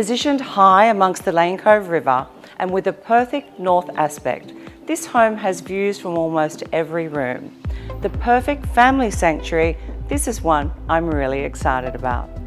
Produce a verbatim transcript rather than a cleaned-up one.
Positioned high amongst the Lane Cove River and with a perfect north aspect, this home has views from almost every room. The perfect family sanctuary, this is one I'm really excited about.